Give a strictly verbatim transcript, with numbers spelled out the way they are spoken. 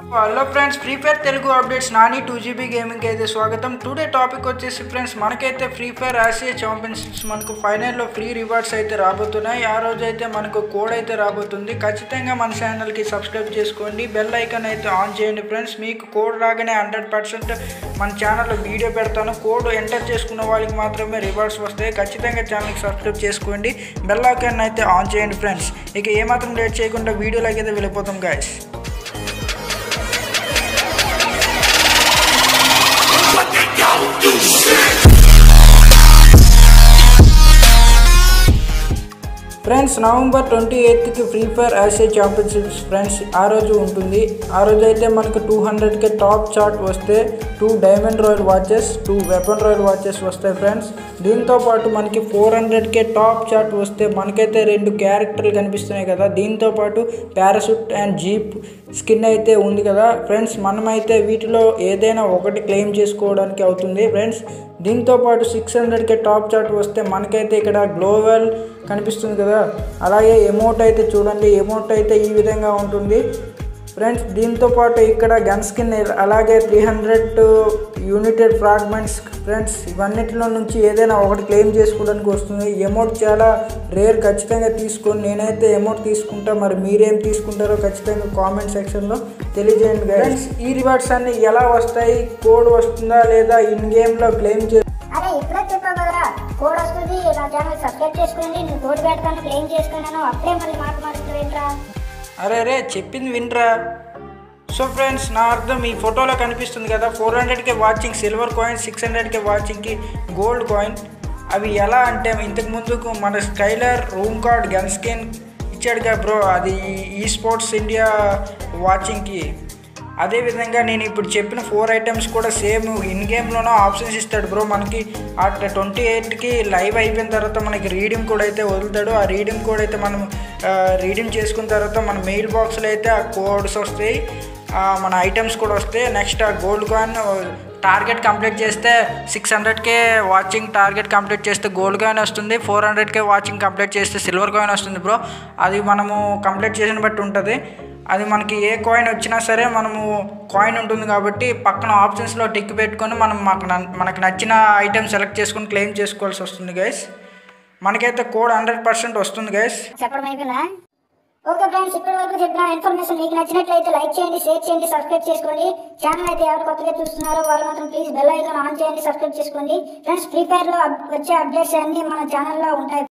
Hello friends, free fire Telugu updates Nani two GB gaming అయితే స్వాగతం. Today topic వచ్చేసి friends, మనకైతే ఫ్రీ ఫైర్ ఆసియా ఛాంపియన్షిప్స్ మనకు ఫైనల్లో ఫ్రీ రివార్డ్స్ అయితే రాబోతున్నాయి. ఆ రోజు అయితే మనకు కోడ్ అయితే రాబోతుంది. ఖచ్చితంగా మన ఛానల్కి సబ్స్క్రైబ్ చేసుకోండి, బెల్ ఐకాన్ అయితే ఆన్ చేయండి ఫ్రెండ్స్. మీకు కోడ్ రాగానే హండ్రెడ్ పర్సెంట్ మన ఛానల్లో వీడియో పెడతాను. కోడ్ ఎంటర్ చేసుకున్న వాళ్ళకి మాత్రమే రివార్డ్స్ వస్తాయి. ఖచ్చితంగా ఛానల్కి సబ్స్క్రైబ్ చేసుకోండి, బెల్ ఐకాన్ అయితే ఆన్ చేయండి ఫ్రెండ్స్. ఇక ఏమాత్రం లేట్ చేయకుండా వీడియోలోకి అయితే వెళ్ళిపోతాం గైస్. ఫ్రెండ్స్, నవంబర్ ట్వంటీ ఎయిత్కి free fire Asia championships friends ఆ రోజు ఉంటుంది. ఆ రోజు అయితే మనకు టూ హండ్రెడ్కే టాప్ చార్ట్ వస్తే two diamond royal watches, two weapon royal watches వస్తాయి ఫ్రెండ్స్. దీంతో పాటు మనకి ఫోర్ హండ్రెడ్కే టాప్ చార్ట్ వస్తే మనకైతే రెండు క్యారెక్టర్లు కనిపిస్తున్నాయి కదా. దీంతో పాటు పారాషూట్ అండ్ జీప్ స్కిన్ అయితే ఉంది కదా ఫ్రెండ్స్. మనమైతే వీటిలో ఏదైనా ఒకటి క్లెయిమ్ చేసుకోవడానికి అవుతుంది ఫ్రెండ్స్. దీంతో పాటు సిక్స్ హండ్రెడ్కే టాప్ చార్ట్ వస్తే మనకైతే ఇక్కడ గ్లోబల్ కనిపిస్తుంది కదా. అలాగే ఎమౌంట్ అయితే చూడండి, ఎమౌంట్ అయితే ఈ విధంగా ఉంటుంది ఫ్రెండ్స్. దీంతో పాటు ఇక్కడ గన్ స్కిన్, అలాగే three hundred united fragments friends. ఇవన్నిటిలో నుంచి ఏదైనా ఒకటి క్లెయిమ్ చేసుకోవడానికి వస్తుంది. ఎమౌంట్ చాలా రేర్, ఖచ్చితంగా తీసుకోండి. నేనైతే ఎమౌంట్ తీసుకుంటా, మరి మీరేం తీసుకుంటారో ఖచ్చితంగా కామెంట్ సెక్షన్లో తెలియజేయండి ఫ్రెండ్స్. ఈ రివార్డ్స్ అన్ని ఎలా వస్తాయి, కోడ్ వస్తుందా లేదా, ఇన్ గేమ్లో క్లెయిమ్ చే అరే ఇప్పుడే చెప్పావు కదరా, కోడ్ వస్తుంది, నా ఛానల్ సబ్స్క్రైబ్ చేసుకోండి, నేను కోడ్ పెడతాను, క్లెయిమ్ చేసుకున్నాను, అప్పుడే మళ్ళీ మాట మాట్లాడుతుంటా. అరే రే చెప్పింది వినరా. సో ఫ్రెండ్స్, నా అర్థం ఈ ఫోటోలో కనిపిస్తుంది కదా, ఫోర్ హండ్రెడ్కే వాచింగ్ సిల్వర్ కాయిన్, సిక్స్ హండ్రెడ్కే వాచింగ్కి గోల్డ్ కాయిన్. అవి ఎలా అంటే ఇంతకు ముందుకు మన Skyler room card gun skin ఇచ్చాడు కదా బ్రో, అది ఈ స్పోర్ట్స్ ఇండియా వాచింగ్కి. అదేవిధంగా నేను ఇప్పుడు చెప్పిన ఫోర్ ఐటమ్స్ కూడా సేమ్ ఇన్ గేమ్లోనో ఆప్షన్స్ ఇస్తాడు బ్రో మనకి. ఆ ట్వంటీ ఎయిట్కి లైవ్ అయిపోయిన తర్వాత మనకి రీడింగ్ కోడ్ అయితే వదులుతాడు. ఆ రీడింగ్ కోడ్ అయితే మనం రీడింగ్ చేసుకున్న తర్వాత మన మెయిల్ బాక్స్లో అయితే ఆ కోడ్స్ వస్తాయి, మన ఐటమ్స్ కూడా వస్తాయి. నెక్స్ట్ ఆ గోల్డ్ కాయిన్ టార్గెట్ కంప్లీట్ చేస్తే సిక్స్ హండ్రెడ్కే వాచింగ్ టార్గెట్ కంప్లీట్ చేస్తే గోల్డ్ కాయిన్ వస్తుంది, ఫోర్ హండ్రెడ్కే వాచింగ్ కంప్లీట్ చేస్తే సిల్వర్ కాయిన్ వస్తుంది బ్రో. అది మనము కంప్లీట్ చేసిన బట్టి ఉంటుంది. అది మనకి ఏ కాయిన్ వచ్చినా సరే మనము కాయిన్ ఉంటుంది కాబట్టి పక్కన ఆప్షన్స్లో టిక్ పెట్టుకొని మనం మాకు మనకు నచ్చిన ఐటెం సెలెక్ట్ చేసుకొని క్లెయిమ్ చేసుకోవాల్సి వస్తుంది గైస్. మనకైతే కోడ్ హండ్రెడ్ పర్సెంట్ వస్తుంది గైస్. చెప్పడం అయిపోయిందా? ఓకే ఫ్రెండ్స్, ఇప్పటి వరకు చెప్పిన ఇన్ఫర్మేషన్ మీకు నచ్చినట్లయితే లైక్ చేయండి, షేర్ చేయండి, సబ్స్క్రైబ్ చేసుకోండి. ఛానల్ అయితే ఎవరు కొత్తగా చూస్తున్నారో వాళ్ళు మాత్రం ప్లీజ్ బెల్ ఐకాన్ ఆన్ చేయండి, సబ్స్క్రైబ్ చేసుకోండి ఫ్రెండ్స్. ఫ్రీ ఫైర్లో వచ్చే అప్డేట్స్ అన్నీ మన ఛానల్లో ఉంటాయి.